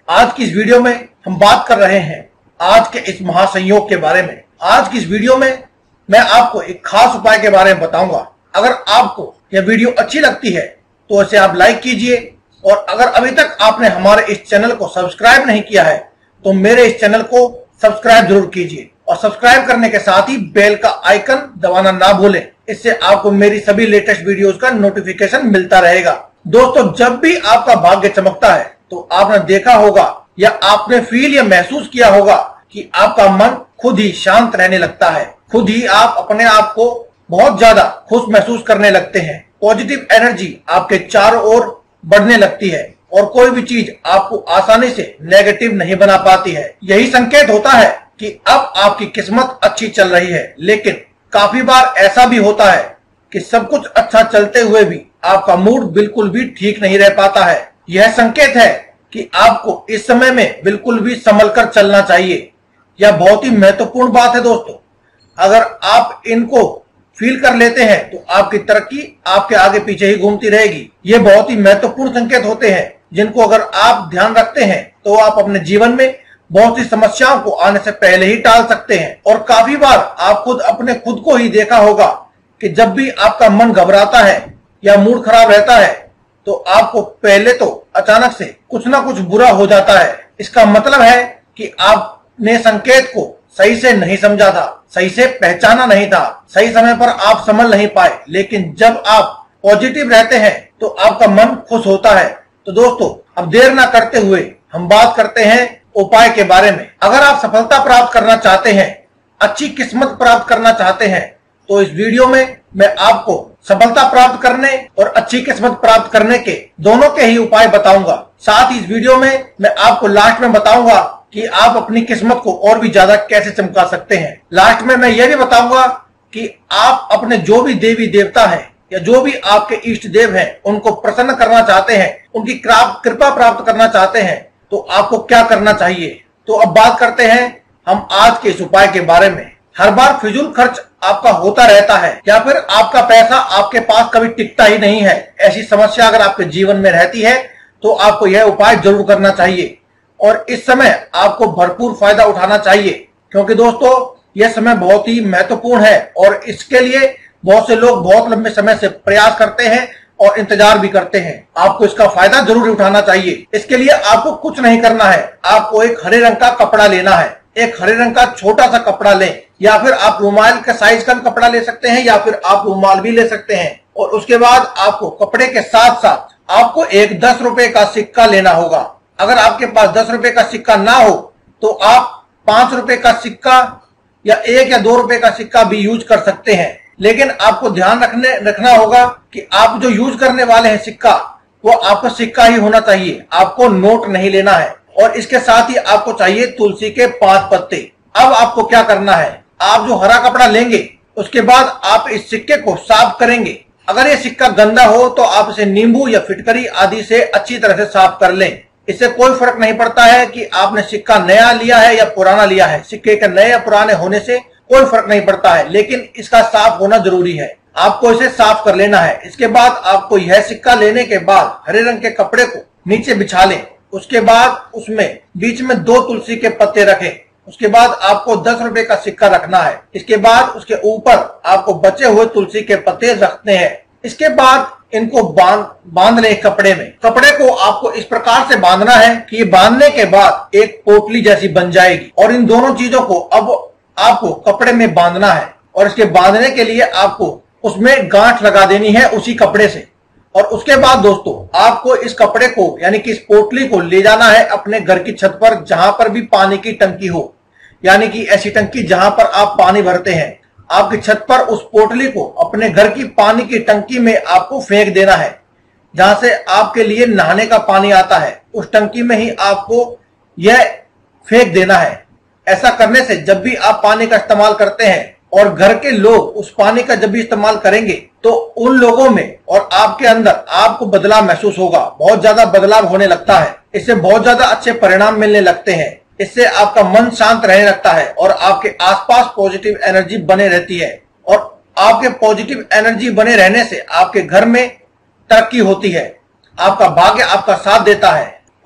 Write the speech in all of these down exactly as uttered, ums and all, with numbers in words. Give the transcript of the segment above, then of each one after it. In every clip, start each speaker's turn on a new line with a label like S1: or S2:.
S1: आज की इस वीडियो में हम बात कर रहे हैं आज के इस महासंयोग के बारे में। आज की इस वीडियो में मैं आपको एक खास उपाय के बारे में बताऊंगा। अगर आपको यह वीडियो अच्छी लगती है तो इसे आप लाइक कीजिए, और अगर अभी तक आपने हमारे इस चैनल को सब्सक्राइब नहीं किया है तो मेरे इस चैनल को सब्सक्राइब जरूर कीजिए, और सब्सक्राइब करने के साथ ही बेल का आइकन दबाना ना भूलें। इससे आपको मेरी सभी लेटेस्ट वीडियोस का नोटिफिकेशन मिलता रहेगा। दोस्तों, जब भी आपका भाग्य चमकता है तो आपने देखा होगा या आपने फील या महसूस किया होगा कि आपका मन खुद ही शांत रहने लगता है। खुद ही आप अपने आप को बहुत ज्यादा खुश महसूस करने लगते हैं। पॉजिटिव एनर्जी आपके चारों ओर बढ़ने लगती है और कोई भी चीज आपको आसानी से नेगेटिव नहीं बना पाती है। यही संकेत होता है कि अब आपकी किस्मत अच्छी चल रही है। लेकिन काफी बार ऐसा भी होता है कि सब कुछ अच्छा चलते हुए भी आपका मूड बिल्कुल भी ठीक नहीं रह पाता है। यह संकेत है कि आपको इस समय में बिल्कुल भी संभल कर चलना चाहिए। यह बहुत ही महत्वपूर्ण बात है दोस्तों। अगर आप इनको फील कर लेते हैं तो आपकी तरक्की आपके आगे पीछे ही घूमती रहेगी। ये बहुत ही महत्वपूर्ण संकेत होते हैं जिनको अगर आप ध्यान रखते हैं तो आप अपने जीवन में बहुत सी समस्याओं को आने से पहले ही टाल सकते हैं। और काफी बार आप खुद अपने खुद को ही देखा होगा कि जब भी आपका मन घबराता है या मूड खराब रहता है तो आपको पहले तो अचानक से कुछ ना कुछ बुरा हो जाता है। इसका मतलब है कि आपने संकेत को सही से नहीं समझा था, सही से पहचाना नहीं था, सही समय पर आप समझ नहीं पाए। लेकिन जब आप पॉजिटिव रहते हैं तो आपका मन खुश होता है। तो दोस्तों, अब देर ना करते हुए हम बात करते हैं उपाय के बारे में। अगर आप सफलता प्राप्त करना चाहते हैं, अच्छी किस्मत प्राप्त करना चाहते हैं, तो इस वीडियो में मैं आपको सफलता प्राप्त करने और अच्छी किस्मत प्राप्त करने के दोनों के ही उपाय बताऊंगा। साथ ही इस वीडियो में मैं आपको लास्ट में बताऊंगा कि आप अपनी किस्मत को और भी ज्यादा कैसे चमका सकते हैं। लास्ट में मैं यह भी बताऊंगा कि आप अपने जो भी देवी देवता हैं या जो भी आपके इष्ट देव हैं उनको प्रसन्न करना चाहते हैं, उनकी कृपा प्राप्त करना चाहते हैं, तो आपको क्या करना चाहिए। तो अब बात करते हैं हम आज के इस उपाय के बारे में। हर बार फिजूल खर्च आपका होता रहता है या फिर आपका पैसा आपके पास कभी टिकता ही नहीं है। ऐसी समस्या अगर आपके जीवन में रहती है तो आपको यह उपाय जरूर करना चाहिए, और इस समय आपको भरपूर फायदा उठाना चाहिए, क्योंकि दोस्तों यह समय बहुत ही महत्वपूर्ण है और इसके लिए बहुत से लोग बहुत लंबे समय से प्रयास करते हैं और इंतजार भी करते हैं। आपको इसका फायदा जरूर उठाना चाहिए। इसके लिए आपको कुछ नहीं करना है। आपको एक हरे रंग का कपड़ा लेना है। एक हरे रंग का छोटा सा कपड़ा लें, या फिर आप रुमाल के साइज का कपड़ा ले सकते हैं, या फिर आप रुमाल भी ले सकते हैं। और उसके बाद आपको कपड़े के साथ साथ आपको एक दस रुपए का सिक्का लेना होगा। अगर आपके पास दस रुपए का सिक्का ना हो तो आप पांच रुपए का सिक्का या एक या दो रुपए का सिक्का भी यूज कर सकते हैं। लेकिन आपको ध्यान रखने रखना होगा कि आप जो यूज करने वाले हैं सिक्का, वो आपका सिक्का ही होना चाहिए। आपको नोट नहीं लेना है। और इसके साथ ही आपको चाहिए तुलसी के पांच पत्ते। अब आपको क्या करना है, आप जो हरा कपड़ा लेंगे उसके बाद आप इस सिक्के को साफ करेंगे। अगर ये सिक्का गंदा हो तो आप इसे नींबू या फिटकरी आदि से अच्छी तरह से साफ कर लें। इससे कोई फर्क नहीं पड़ता है कि आपने सिक्का नया लिया है या पुराना लिया है। सिक्के के नए या पुराने होने से कोई फर्क नहीं पड़ता है, लेकिन इसका साफ होना जरूरी है। आपको इसे साफ कर लेना है। इसके बाद आपको यह सिक्का लेने के बाद हरे रंग के कपड़े को नीचे बिछा लें। उसके बाद उसमें बीच में दो तुलसी के पत्ते रखें। उसके बाद आपको दस रुपए का सिक्का रखना है। इसके बाद उसके ऊपर आपको बचे हुए तुलसी के पत्ते रखने हैं। इसके बाद इनको बांध बांध लें कपड़े में। कपड़े को आपको इस प्रकार से बांधना है कि ये बांधने के बाद एक पोटली जैसी बन जाएगी। और इन दोनों चीजों को अब आपको कपड़े में बांधना है, और इसके बांधने के लिए आपको उसमें गांठ लगा देनी है उसी कपड़े से। और उसके बाद दोस्तों आपको इस कपड़े को यानी कि इस पोटली को ले जाना है अपने घर की छत पर, जहां पर भी पानी की टंकी हो, यानी कि ऐसी टंकी जहां पर आप पानी भरते हैं। आपकी छत पर उस पोटली को अपने घर की पानी की टंकी में आपको फेंक देना है, जहां से आपके लिए नहाने का पानी आता है। उस टंकी में ही आपको यह फेंक देना है। ऐसा करने से जब भी आप पानी का इस्तेमाल करते हैं और घर के लोग उस पानी का जब भी इस्तेमाल करेंगे तो उन लोगों में और आपके अंदर आपको बदलाव महसूस होगा। बहुत ज्यादा बदलाव होने लगता है। इससे बहुत ज्यादा अच्छे परिणाम मिलने लगते हैं। इससे आपका मन शांत रहने लगता है और आपके आसपास पॉजिटिव एनर्जी बने रहती है। और आपके पॉजिटिव एनर्जी बने रहने से आपके घर में तरक्की होती है। आपका भाग्य आपका साथ देता है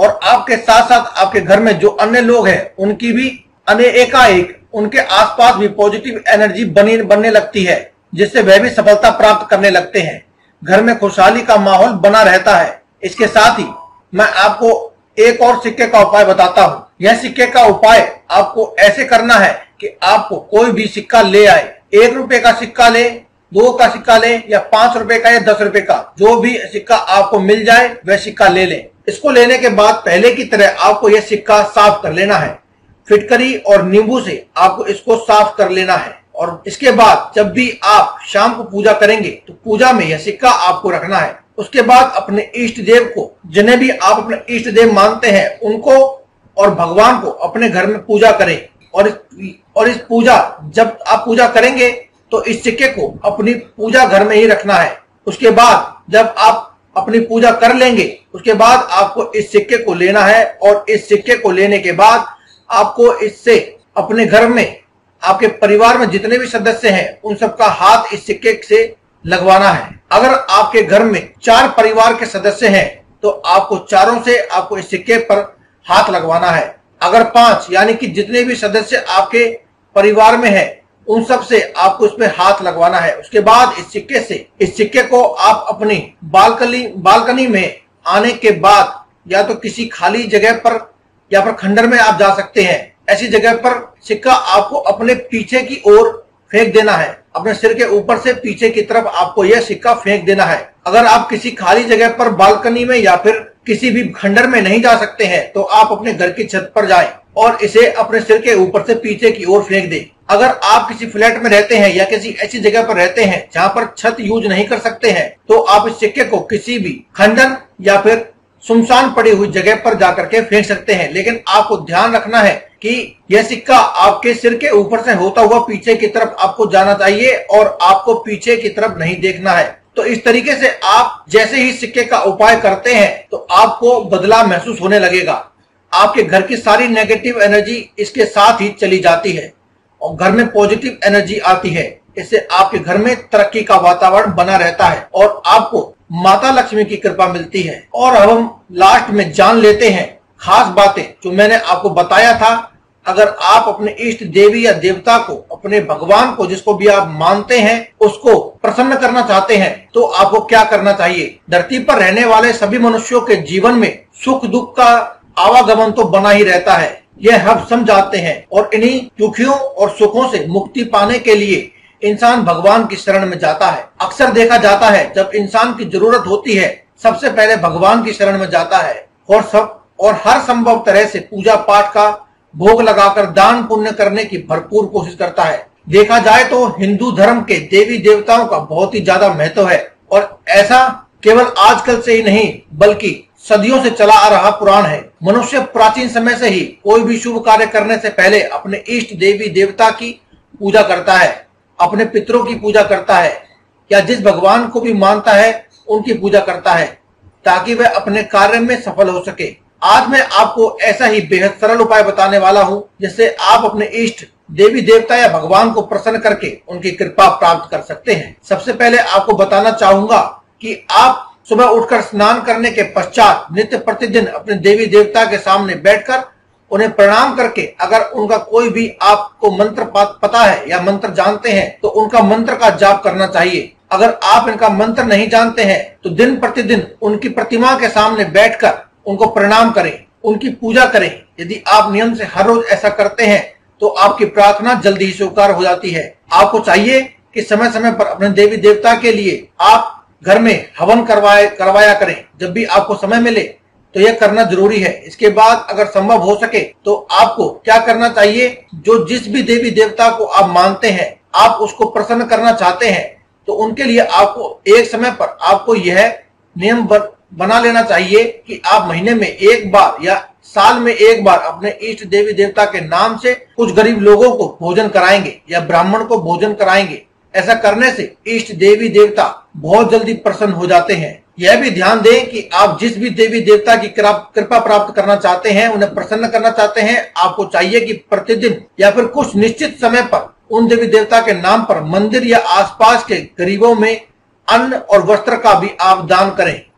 S1: और आपके साथ साथ आपके घर में जो अन्य लोग हैं उनकी भी अने एकाएक उनके आसपास भी पॉजिटिव एनर्जी बनी बनने लगती है, जिससे वह भी सफलता प्राप्त करने लगते हैं। घर में खुशहाली का माहौल बना रहता है। इसके साथ ही मैं आपको एक और सिक्के का उपाय बताता हूँ। यह सिक्के का उपाय आपको ऐसे करना है कि आपको कोई भी सिक्का ले आए, एक रुपए का सिक्का ले, दो का सिक्का ले या पांच रुपए का या दस रुपए का, जो भी सिक्का आपको मिल जाए वह सिक्का ले लें। इसको लेने के बाद पहले की तरह आपको यह सिक्का साफ कर लेना है। फिटकरी और नींबू से आपको इसको साफ कर लेना है और इसके बाद जब भी आप शाम को पूजा करेंगे तो पूजा में यह सिक्का आपको रखना है। उसके बाद अपने इष्ट देव को, जिन्हें भी आप अपने इष्ट देव मानते हैं, उनको और भगवान को अपने घर में पूजा करें और इस और इस पूजा जब आप पूजा करेंगे तो इस सिक्के को अपनी पूजा घर में ही रखना है। उसके बाद जब आप अपनी पूजा कर लेंगे उसके बाद आपको इस सिक्के को लेना है और इस सिक्के को लेने के बाद आपको इससे अपने घर में आपके परिवार में जितने भी सदस्य हैं उन सबका हाथ इस सिक्के से लगवाना है। अगर आपके घर में चार परिवार के सदस्य हैं तो आपको चारों से आपको इस सिक्के पर हाथ लगवाना है। अगर पांच यानी कि जितने भी सदस्य आपके परिवार में हैं उन सब से आपको इस पे हाथ लगवाना है। उसके बाद इस सिक्के से इस सिक्के को आप अपनी बालकनी बालकनी में आने के बाद या तो किसी खाली जगह पर या फिर खंडर में आप जा सकते हैं। ऐसी जगह पर सिक्का आपको अपने पीछे की ओर फेंक देना है। अपने सिर के ऊपर से पीछे की तरफ आपको यह सिक्का फेंक देना है। अगर आप किसी खाली जगह पर बालकनी में या फिर किसी भी खंडर में नहीं जा सकते हैं तो आप अपने घर की छत पर जाएं और इसे अपने सिर के ऊपर से पीछे की ओर फेंक दें। अगर आप किसी फ्लैट में रहते हैं या किसी ऐसी जगह पर रहते हैं जहां पर छत यूज नहीं कर सकते हैं तो आप इस सिक्के को किसी भी खंडर या फिर सुनसान पड़ी हुई जगह पर जाकर के फेंक सकते हैं। लेकिन आपको ध्यान रखना है कि यह सिक्का आपके सिर के ऊपर से होता हुआ पीछे की तरफ आपको जाना चाहिए और आपको पीछे की तरफ नहीं देखना है। तो इस तरीके से आप जैसे ही सिक्के का उपाय करते हैं तो आपको बदलाव महसूस होने लगेगा। आपके घर की सारी नेगेटिव एनर्जी इसके साथ ही चली जाती है और घर में पॉजिटिव एनर्जी आती है। इससे आपके घर में तरक्की का वातावरण बना रहता है और आपको माता लक्ष्मी की कृपा मिलती है। और अब हम लास्ट में जान लेते हैं खास बातें जो मैंने आपको बताया था। अगर आप अपने इष्ट देवी या देवता को, अपने भगवान को, जिसको भी आप मानते हैं, उसको प्रसन्न करना चाहते हैं तो आपको क्या करना चाहिए। धरती पर रहने वाले सभी मनुष्यों के जीवन में सुख दुख का आवागमन तो बना ही रहता है, यह हम समझाते हैं और इन्हीं दुखियों और सुखों से मुक्ति पाने के लिए इंसान भगवान की शरण में जाता है। अक्सर देखा जाता है जब इंसान की जरूरत होती है सबसे पहले भगवान की शरण में जाता है और सब और हर संभव तरह से पूजा पाठ का भोग लगाकर दान पुण्य करने की भरपूर कोशिश करता है। देखा जाए तो हिंदू धर्म के देवी देवताओं का बहुत ही ज्यादा महत्व है और ऐसा केवल आजकल से ही नहीं बल्कि सदियों से चला आ रहा पुराण है। मनुष्य प्राचीन समय से ही कोई भी शुभ कार्य करने से पहले अपने इष्ट देवी देवता की पूजा करता है, अपने पितरों की पूजा करता है या जिस भगवान को भी मानता है उनकी पूजा करता है ताकि वह अपने कार्य में सफल हो सके। आज मैं आपको ऐसा ही बेहद सरल उपाय बताने वाला हूँ जिससे आप अपने इष्ट देवी देवता या भगवान को प्रसन्न करके उनकी कृपा प्राप्त कर सकते हैं। सबसे पहले आपको बताना चाहूंगा कि आप सुबह उठकर स्नान करने के पश्चात नित्य प्रतिदिन अपने देवी देवता के सामने बैठकर उन्हें प्रणाम करके अगर उनका कोई भी आपको मंत्र पता है या मंत्र जानते हैं तो उनका मंत्र का जाप करना चाहिए। अगर आप इनका मंत्र नहीं जानते हैं तो दिन प्रतिदिन उनकी प्रतिमा के सामने बैठकर उनको प्रणाम करें, उनकी पूजा करें। यदि आप नियम से हर रोज ऐसा करते हैं तो आपकी प्रार्थना जल्दी ही स्वीकार हो जाती है। आपको चाहिए कि समय समय पर अपने देवी देवता के लिए आप घर में हवन करवाए करवाया करें। जब भी आपको समय मिले तो यह करना जरूरी है। इसके बाद अगर संभव हो सके तो आपको क्या करना चाहिए, जो जिस भी देवी देवता को आप मानते हैं आप उसको प्रसन्न करना चाहते हैं तो उनके लिए आपको एक समय पर आपको यह नियम बना लेना चाहिए कि आप महीने में एक बार या साल में एक बार अपने इष्ट देवी देवता के नाम से कुछ गरीब लोगों को भोजन कराएंगे या ब्राह्मण को भोजन कराएंगे। ऐसा करने से इष्ट देवी देवता बहुत जल्दी प्रसन्न हो जाते हैं। यह भी ध्यान दें कि आप जिस भी देवी देवता की कृपा प्राप्त करना चाहते हैं, उन्हें प्रसन्न करना चाहते हैं, आपको चाहिए कि प्रतिदिन या फिर कुछ निश्चित समय पर उन देवी देवता के नाम पर मंदिर या आसपास के गरीबों में अन्न और वस्त्र का भी आप दान करें।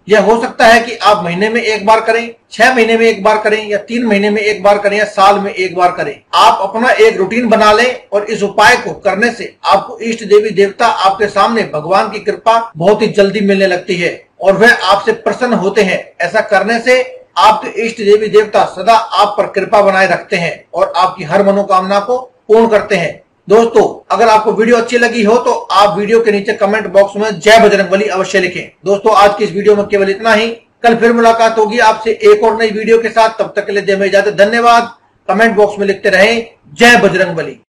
S1: यह हो सकता है कि आप महीने में एक बार करें, छह महीने में एक बार करें, या तीन महीने में एक बार करें, या साल में एक बार करें। आप अपना एक रूटीन बना लें और इस उपाय को करने से आपको इष्ट देवी देवता आपके सामने भगवान की कृपा बहुत ही जल्दी मिलने लगती है और वह आपसे प्रसन्न होते हैं। ऐसा करने से आपके इष्ट देवी देवता सदा आप पर कृपा बनाए रखते हैं और आपकी हर मनोकामना को पूर्ण करते हैं। दोस्तों, अगर आपको वीडियो अच्छी लगी हो तो आप वीडियो के नीचे कमेंट बॉक्स में जय बजरंगबली अवश्य लिखें। दोस्तों, आज की इस वीडियो में केवल इतना ही। कल फिर मुलाकात होगी आपसे एक और नई वीडियो के साथ। तब तक के लिए दें इजाजत। धन्यवाद। कमेंट बॉक्स में लिखते रहें जय बजरंगबली।